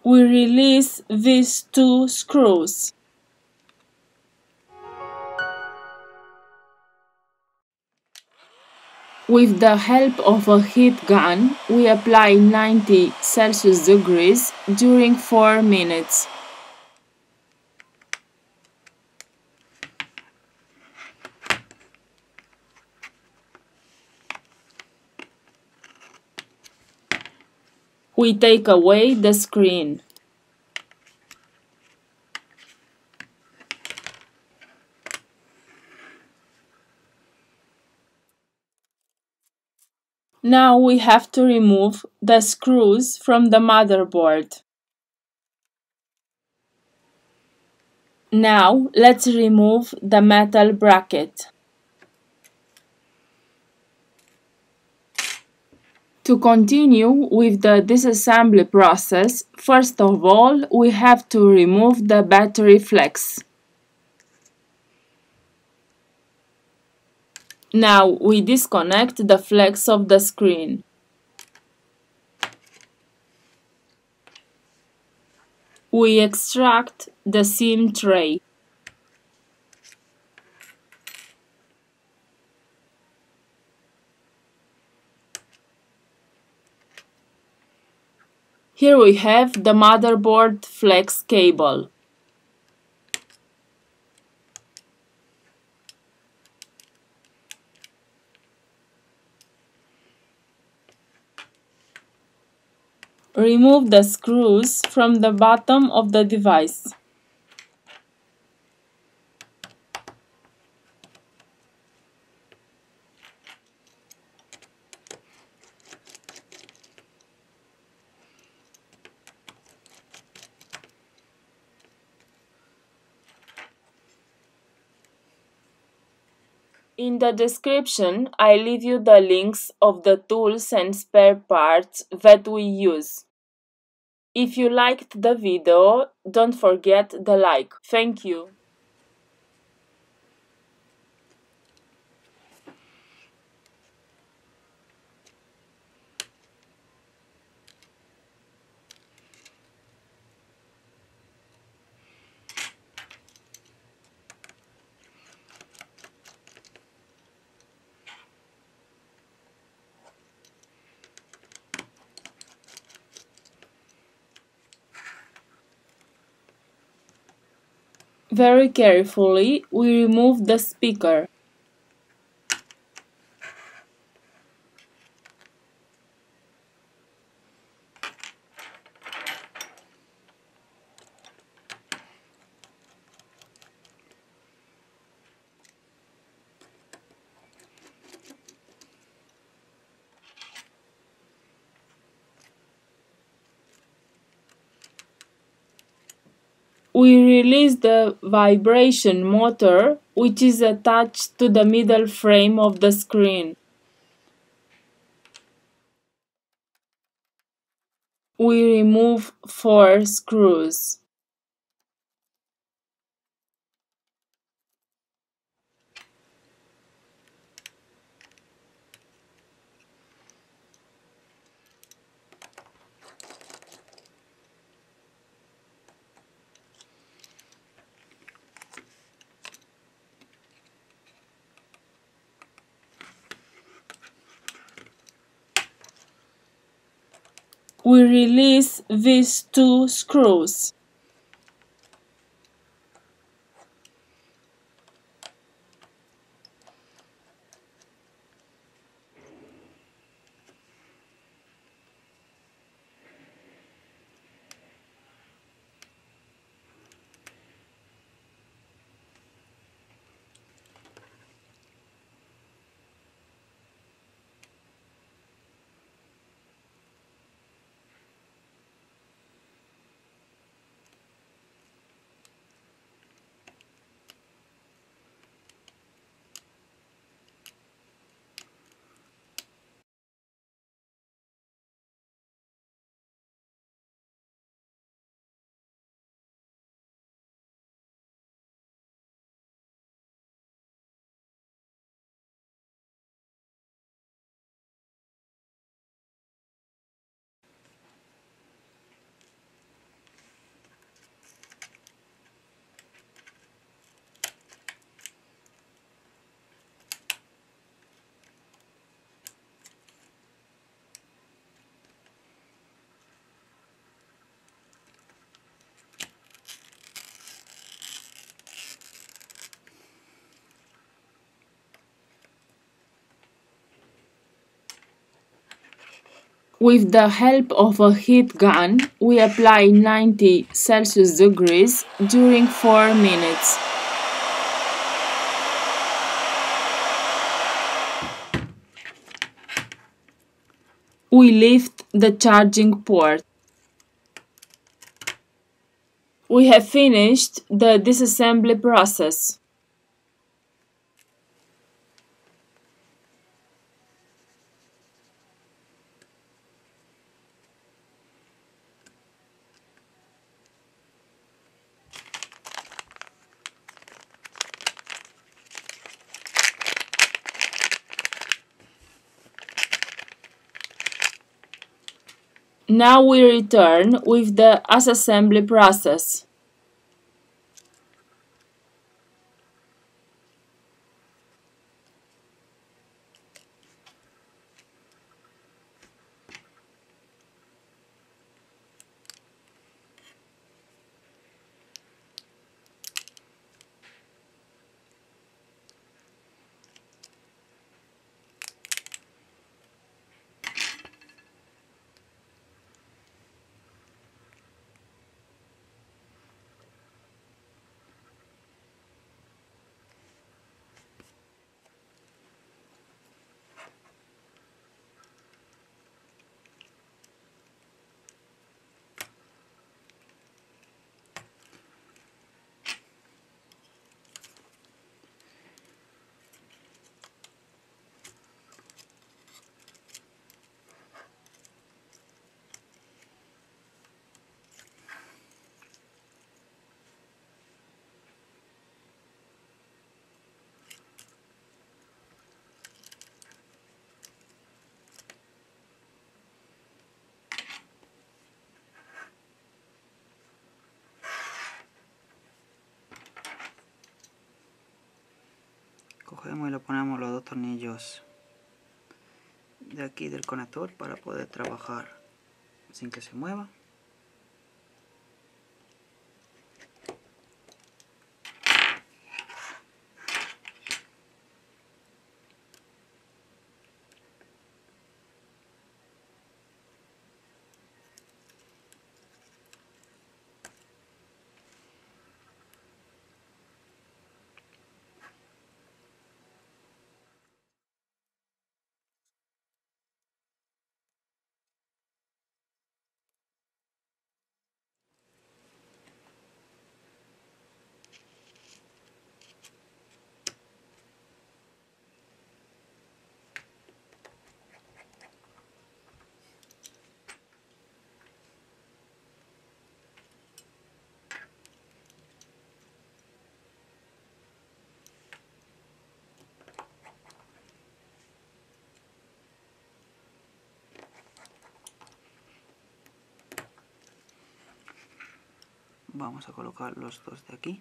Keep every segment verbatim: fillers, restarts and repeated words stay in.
we release these two screws. With the help of a heat gun, we apply ninety Celsius degrees during four minutes. We take away the screen. Now we have to remove the screws from the motherboard. Now let's remove the metal bracket. To continue with the disassembly process, first of all, we have to remove the battery flex. Now we disconnect the flex of the screen. We extract the SIM tray. Here we have the motherboard flex cable. Remove the screws from the bottom of the device. In the description, I leave you the links of the tools and spare parts that we use. If you liked the video, don't forget the like. Thank you. Very carefully, we remove the speaker. We release the vibration motor, which is attached to the middle frame of the screen. We remove four screws. We release these two screws. With the help of a heat gun, we apply ninety Celsius degrees during four minutes. We lift the charging port. We have finished the disassembly process. Now we return with the assembly process. Cogemos y le ponemos los dos tornillos de aquí del conector para poder trabajar sin que se mueva. Vamos a colocar los dos de aquí.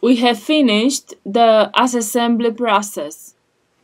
We have finished the assembly process.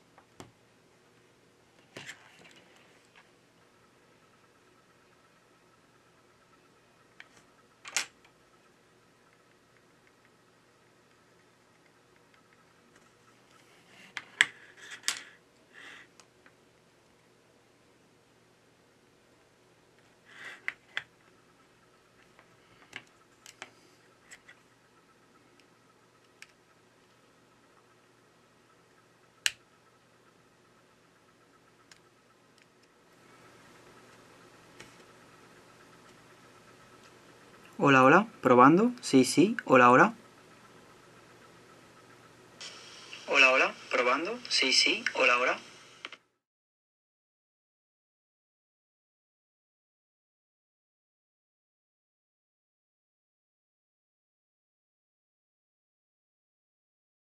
Hola, hola, probando. Sí, sí, hola, hola. Hola, hola, probando. Sí, sí, hola, hola.